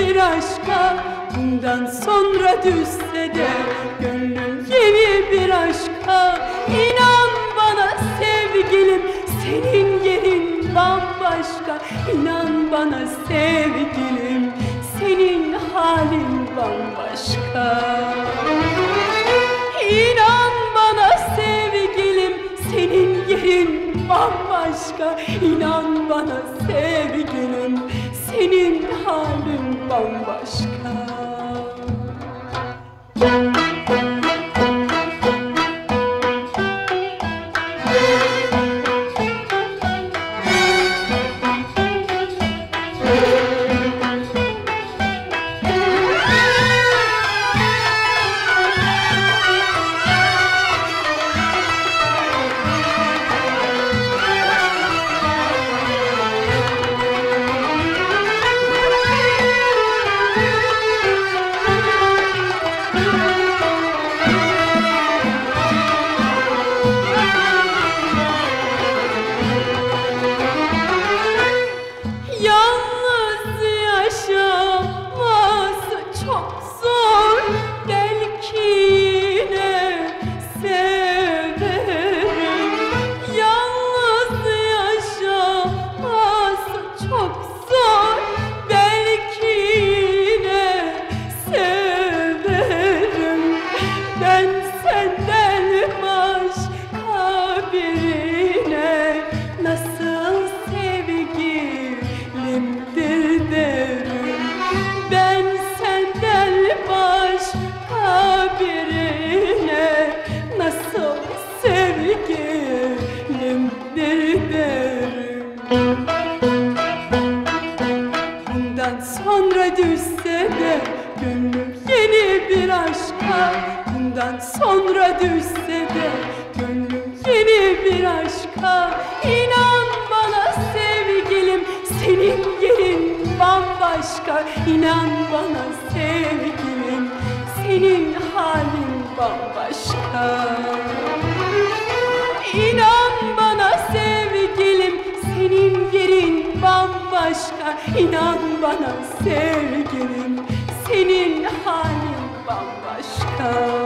bir aşka bundan sonra düşse de gönlüm yeni bir aşka. İnan bana sevgilim, senin yerin bambaşka. İnan bana sevgilim, senin halin bambaşka. İnan bana sevgilim, senin yerin bambaşka. İnan bana sevgilim, senin halin bambaşka. Bundan sonra düşse de gönlüm yeni bir aşka. Bundan sonra düşse de gönlüm yeni bir aşka. İnan bana sevgilim, senin yerin bambaşka. İnan bana sevgilim, senin halin bambaşka. İnan bana sevgilim, senin yerin bambaşka. İnan bana sevgilim, senin halin bambaşka.